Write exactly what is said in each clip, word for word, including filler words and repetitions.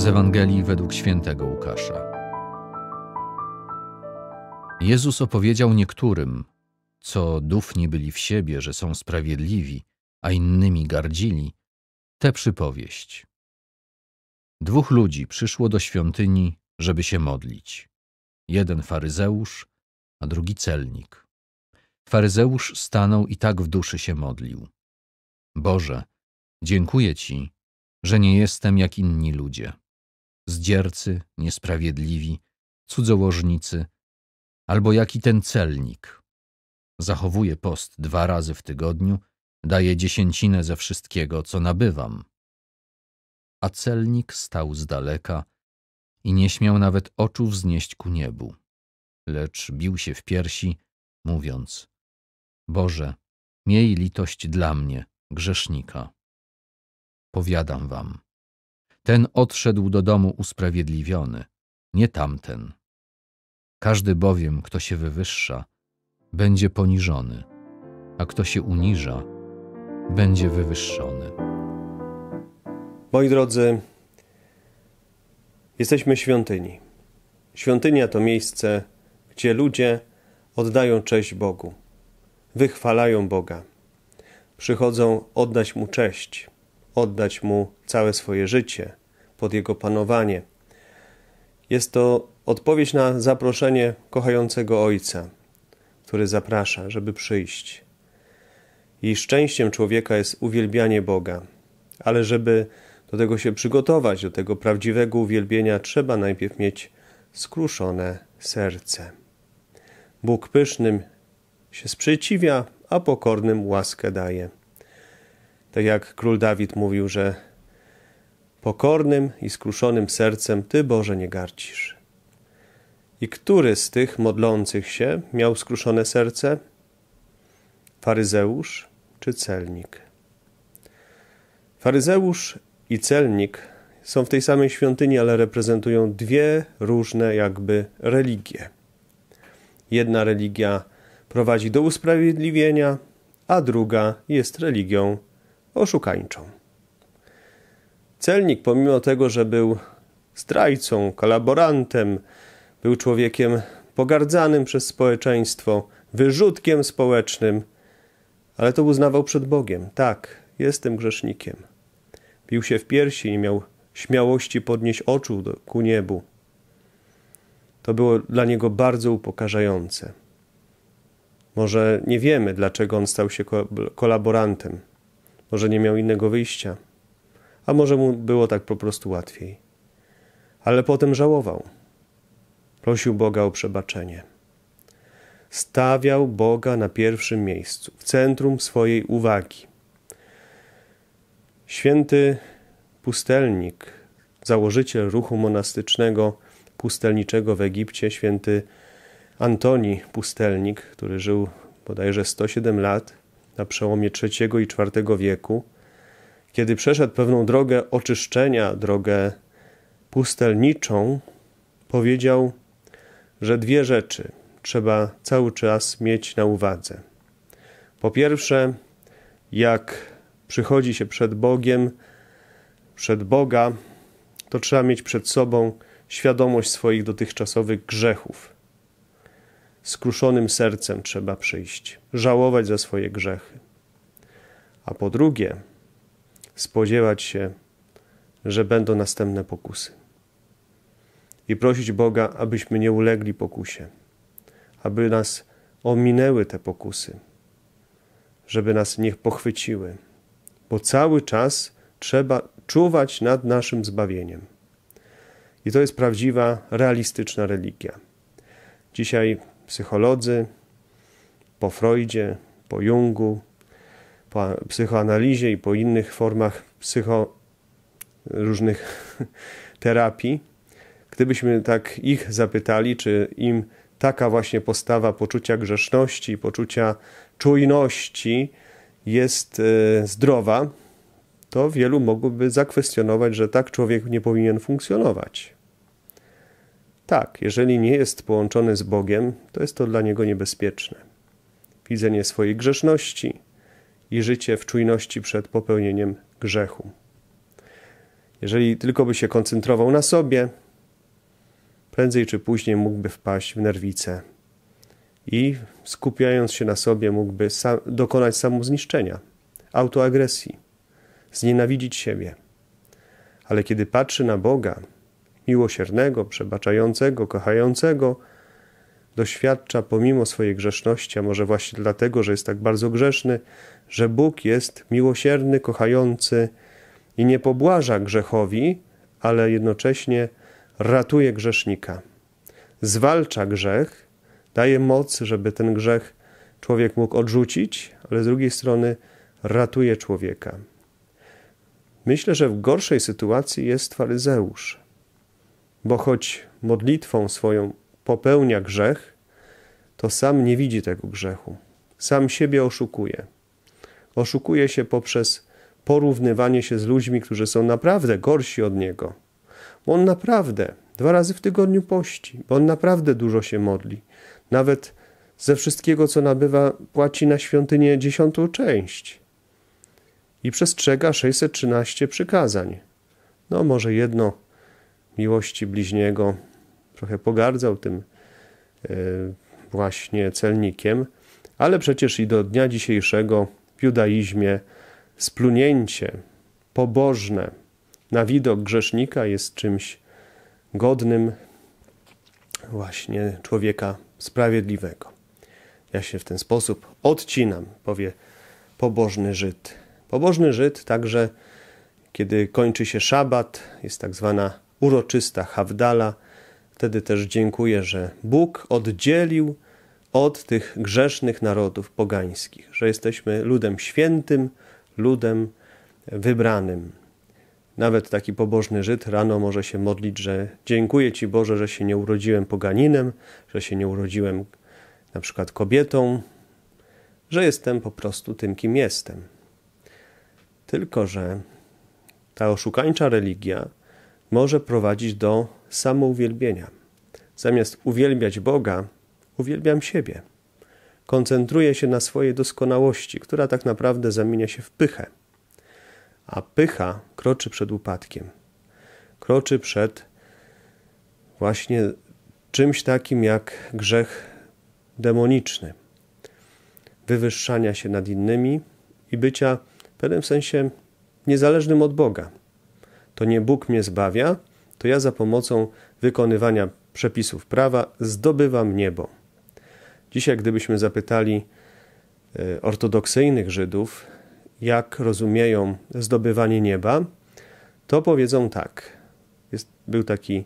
Ewangelii według świętego Łukasza. Jezus opowiedział niektórym, co dufni byli w siebie, że są sprawiedliwi, a innymi gardzili, tę przypowieść. Dwóch ludzi przyszło do świątyni, żeby się modlić. Jeden faryzeusz, a drugi celnik. Faryzeusz stanął i tak w duszy się modlił. Boże, dziękuję Ci, że nie jestem jak inni ludzie. Zdziercy, niesprawiedliwi, cudzołożnicy, albo jak i ten celnik. Zachowuję post dwa razy w tygodniu, daję dziesięcinę ze wszystkiego, co nabywam. A celnik stał z daleka i nie śmiał nawet oczu wznieść ku niebu, lecz bił się w piersi, mówiąc: Boże, miej litość dla mnie, grzesznika. Powiadam wam, ten odszedł do domu usprawiedliwiony, nie tamten. Każdy bowiem, kto się wywyższa, będzie poniżony, a kto się uniża, będzie wywyższony. Moi drodzy, jesteśmy w świątyni. Świątynia to miejsce, gdzie ludzie oddają cześć Bogu, wychwalają Boga, przychodzą oddać Mu cześć, oddać Mu całe swoje życie pod Jego panowanie. Jest to odpowiedź na zaproszenie kochającego Ojca, który zaprasza, żeby przyjść. I szczęściem człowieka jest uwielbianie Boga, ale żeby do tego się przygotować, do tego prawdziwego uwielbienia, trzeba najpierw mieć skruszone serce. Bóg pysznym się sprzeciwia, a pokornym łaskę daje. Tak jak król Dawid mówił, że pokornym i skruszonym sercem Ty, Boże, nie gardzisz. I który z tych modlących się miał skruszone serce? Faryzeusz czy celnik? Faryzeusz i celnik są w tej samej świątyni, ale reprezentują dwie różne jakby religie. Jedna religia prowadzi do usprawiedliwienia, a druga jest religią oszukańczą. Celnik, pomimo tego, że był zdrajcą, kolaborantem, był człowiekiem pogardzanym przez społeczeństwo, wyrzutkiem społecznym, ale to uznawał przed Bogiem. Tak, jestem grzesznikiem. Bił się w piersi, nie miał śmiałości podnieść oczu do, ku niebu. To było dla niego bardzo upokarzające. Może nie wiemy, dlaczego on stał się kolaborantem. Może nie miał innego wyjścia. A może mu było tak po prostu łatwiej. Ale potem żałował. Prosił Boga o przebaczenie. Stawiał Boga na pierwszym miejscu, w centrum swojej uwagi. Święty pustelnik, założyciel ruchu monastycznego pustelniczego w Egipcie, święty Antoni Pustelnik, który żył bodajże sto siedem lat na przełomie trzeciego i czwartego wieku, kiedy przeszedł pewną drogę oczyszczenia, drogę pustelniczą, powiedział, że dwie rzeczy trzeba cały czas mieć na uwadze. Po pierwsze, jak przychodzi się przed Bogiem, przed Boga, to trzeba mieć przed sobą świadomość swoich dotychczasowych grzechów. Skruszonym sercem trzeba przyjść, żałować za swoje grzechy. A po drugie, spodziewać się, że będą następne pokusy. I prosić Boga, abyśmy nie ulegli pokusie, aby nas ominęły te pokusy, żeby nas nie pochwyciły, bo cały czas trzeba czuwać nad naszym zbawieniem. I to jest prawdziwa, realistyczna religia. Dzisiaj psycholodzy po Freudzie, po Jungu, po psychoanalizie i po innych formach psycho różnych terapii, gdybyśmy tak ich zapytali, czy im taka właśnie postawa poczucia grzeszności, poczucia czujności jest e, zdrowa, to wielu mogłoby zakwestionować, że tak człowiek nie powinien funkcjonować. Tak, jeżeli nie jest połączony z Bogiem, to jest to dla niego niebezpieczne. Widzenie swojej grzeszności i życie w czujności przed popełnieniem grzechu. Jeżeli tylko by się koncentrował na sobie, prędzej czy później mógłby wpaść w nerwicę i skupiając się na sobie mógłby sam, dokonać samozniszczenia, autoagresji, znienawidzić siebie. Ale kiedy patrzy na Boga, miłosiernego, przebaczającego, kochającego, doświadcza pomimo swojej grzeszności, a może właśnie dlatego, że jest tak bardzo grzeszny, że Bóg jest miłosierny, kochający i nie pobłaża grzechowi, ale jednocześnie ratuje grzesznika. Zwalcza grzech, daje moc, żeby ten grzech człowiek mógł odrzucić, ale z drugiej strony ratuje człowieka. Myślę, że w gorszej sytuacji jest faryzeusz, bo choć modlitwą swoją popełnia grzech, to sam nie widzi tego grzechu. Sam siebie oszukuje. Oszukuje się poprzez porównywanie się z ludźmi, którzy są naprawdę gorsi od niego. Bo on naprawdę dwa razy w tygodniu pości, bo on naprawdę dużo się modli. Nawet ze wszystkiego, co nabywa, płaci na świątynię dziesiątą część. I przestrzega sześćset trzynaście przykazań. No może jedno miłości bliźniego, trochę pogardzał tym yy, właśnie celnikiem, ale przecież i do dnia dzisiejszego w judaizmie splunięcie pobożne na widok grzesznika jest czymś godnym właśnie człowieka sprawiedliwego. Ja się w ten sposób odcinam, powie pobożny Żyd. Pobożny Żyd także, kiedy kończy się szabat, jest tak zwana uroczysta hawdala, wtedy też dziękuję, że Bóg oddzielił od tych grzesznych narodów pogańskich, że jesteśmy ludem świętym, ludem wybranym. Nawet taki pobożny Żyd rano może się modlić, że dziękuję Ci Boże, że się nie urodziłem poganinem, że się nie urodziłem na przykład kobietą, że jestem po prostu tym, kim jestem. Tylko że ta oszukańcza religia może prowadzić do samouwielbienia. Zamiast uwielbiać Boga, uwielbiam siebie. Koncentruję się na swojej doskonałości, która tak naprawdę zamienia się w pychę. A pycha kroczy przed upadkiem. Kroczy przed właśnie czymś takim jak grzech demoniczny. Wywyższania się nad innymi i bycia w pewnym sensie niezależnym od Boga. To nie Bóg mnie zbawia, to ja za pomocą wykonywania przepisów prawa zdobywam niebo. Dzisiaj, gdybyśmy zapytali ortodoksyjnych Żydów, jak rozumieją zdobywanie nieba, to powiedzą tak. Jest, był taki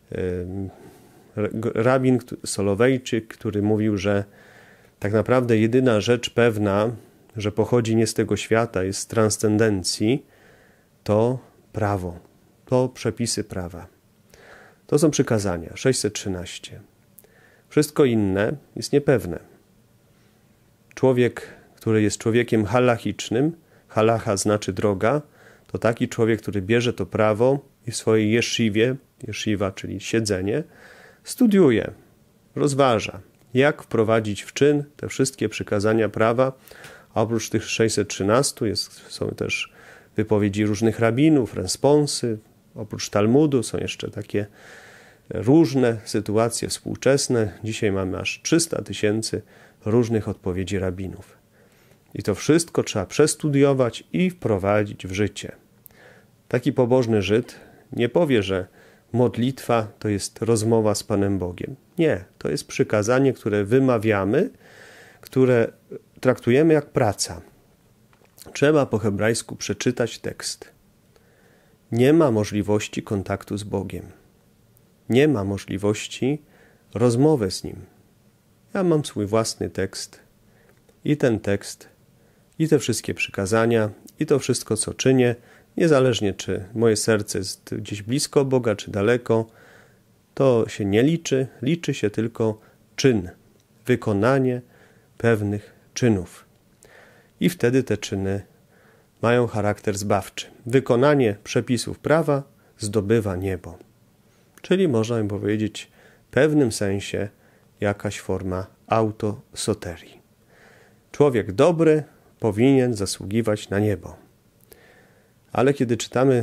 rabin Solowejczyk, który mówił, że tak naprawdę jedyna rzecz pewna, że pochodzi nie z tego świata, jest z transcendencji, to prawo, to przepisy prawa. To są przykazania, sześćset trzynaście. Wszystko inne jest niepewne. Człowiek, który jest człowiekiem halachicznym, halacha znaczy droga, to taki człowiek, który bierze to prawo i w swojej jesziwie, jesziwa, czyli siedzenie, studiuje, rozważa, jak wprowadzić w czyn te wszystkie przykazania prawa, a oprócz tych sześćset trzynastu jest, są też wypowiedzi różnych rabinów, responsy, oprócz Talmudu są jeszcze takie różne sytuacje współczesne. Dzisiaj mamy aż trzysta tysięcy różnych odpowiedzi rabinów. I to wszystko trzeba przestudiować i wprowadzić w życie. Taki pobożny Żyd nie powie, że modlitwa to jest rozmowa z Panem Bogiem. Nie, to jest przykazanie, które wymawiamy, które traktujemy jak praca. Trzeba po hebrajsku przeczytać tekst. Nie ma możliwości kontaktu z Bogiem. Nie ma możliwości rozmowy z Nim. Ja mam swój własny tekst i ten tekst, i te wszystkie przykazania, i to wszystko, co czynię, niezależnie czy moje serce jest gdzieś blisko Boga, czy daleko, to się nie liczy, liczy się tylko czyn, wykonanie pewnych czynów. I wtedy te czyny mają charakter zbawczy. Wykonanie przepisów prawa zdobywa niebo. Czyli można by powiedzieć w pewnym sensie jakaś forma autosoterii. Człowiek dobry powinien zasługiwać na niebo. Ale kiedy czytamy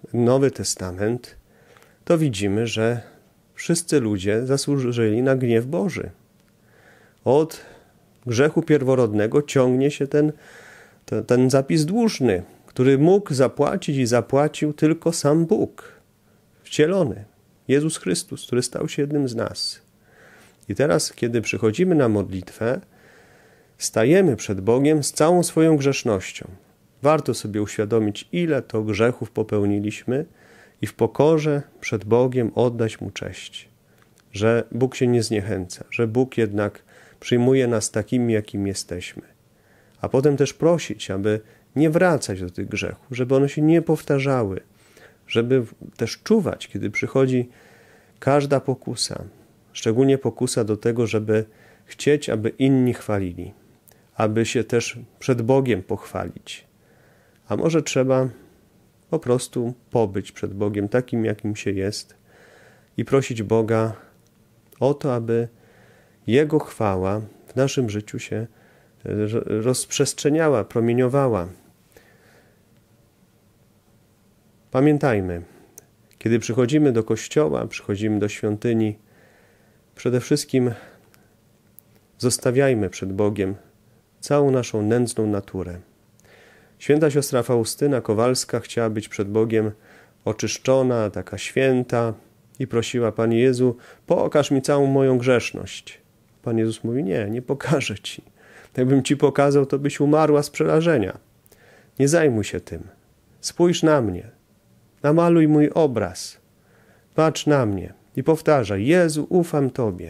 Nowy Testament, to widzimy, że wszyscy ludzie zasłużyli na gniew Boży. Od grzechu pierworodnego ciągnie się ten, ten, ten zapis dłużny, który mógł zapłacić i zapłacił tylko sam Bóg, wcielony, Jezus Chrystus, który stał się jednym z nas. I teraz, kiedy przychodzimy na modlitwę, stajemy przed Bogiem z całą swoją grzesznością. Warto sobie uświadomić, ile to grzechów popełniliśmy i w pokorze przed Bogiem oddać Mu cześć. Że Bóg się nie zniechęca, że Bóg jednak przyjmuje nas takimi, jakimi jesteśmy. A potem też prosić, aby nie wracać do tych grzechów, żeby one się nie powtarzały, żeby też czuwać, kiedy przychodzi każda pokusa, szczególnie pokusa do tego, żeby chcieć, aby inni chwalili, aby się też przed Bogiem pochwalić. A może trzeba po prostu pobyć przed Bogiem takim, jakim się jest i prosić Boga o to, aby Jego chwała w naszym życiu się rozprzestrzeniała, promieniowała. Pamiętajmy, kiedy przychodzimy do kościoła, przychodzimy do świątyni, przede wszystkim zostawiajmy przed Bogiem całą naszą nędzną naturę. Święta siostra Faustyna Kowalska chciała być przed Bogiem oczyszczona, taka święta i prosiła: Panie Jezu, pokaż mi całą moją grzeszność. Pan Jezus mówi: nie, nie pokażę Ci. Jakbym Ci pokazał, to byś umarła z przerażenia. Nie zajmuj się tym. Spójrz na mnie. Namaluj mój obraz. Patrz na mnie i powtarzaj: Jezu, ufam Tobie.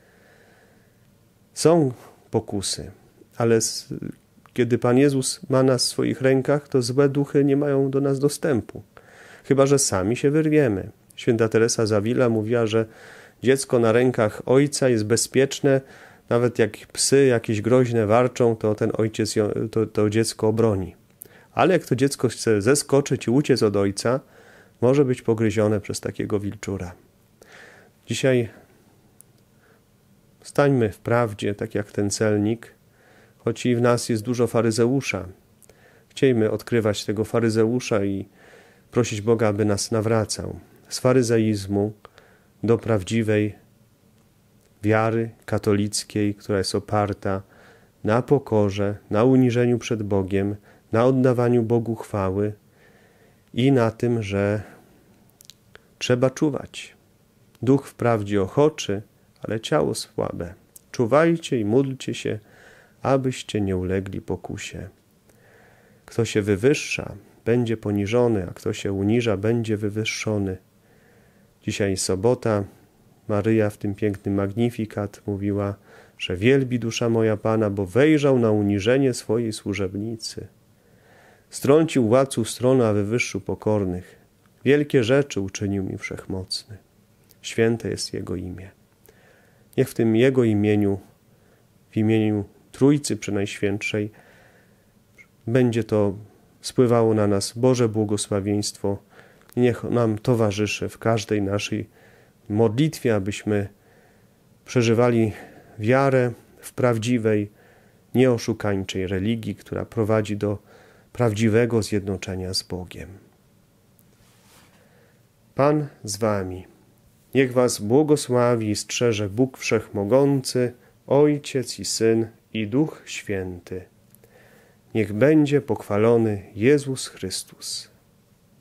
Są pokusy, ale kiedy Pan Jezus ma nas w swoich rękach, to złe duchy nie mają do nas dostępu. Chyba że sami się wyrwiemy. Święta Teresa z Avila mówiła, że dziecko na rękach ojca jest bezpieczne, nawet jak psy jakieś groźne warczą, to ten ojciec to, to dziecko obroni. Ale jak to dziecko chce zeskoczyć i uciec od ojca, może być pogryzione przez takiego wilczura. Dzisiaj stańmy w prawdzie, tak jak ten celnik, choć i w nas jest dużo faryzeusza. Chciejmy odkrywać tego faryzeusza i prosić Boga, aby nas nawracał z faryzeizmu do prawdziwej wiary katolickiej, która jest oparta na pokorze, na uniżeniu przed Bogiem, na oddawaniu Bogu chwały i na tym, że trzeba czuwać. Duch wprawdzie ochoczy, ale ciało słabe. Czuwajcie i módlcie się, abyście nie ulegli pokusie. Kto się wywyższa, będzie poniżony, a kto się uniża, będzie wywyższony. Dzisiaj sobota. Maryja w tym pięknym Magnifikat mówiła, że wielbi dusza moja Pana, bo wejrzał na uniżenie swojej służebnicy. Strącił władców stronu, a wywyższył pokornych. Wielkie rzeczy uczynił mi Wszechmocny. Święte jest Jego imię. Niech w tym Jego imieniu, w imieniu Trójcy Przenajświętszej, będzie to spływało na nas Boże błogosławieństwo i niech nam towarzyszy w każdej naszej modlitwie, abyśmy przeżywali wiarę w prawdziwej, nieoszukańczej religii, która prowadzi do prawdziwego zjednoczenia z Bogiem. Pan z wami. Niech was błogosławi i strzeże Bóg Wszechmogący, Ojciec i Syn i Duch Święty. Niech będzie pochwalony Jezus Chrystus.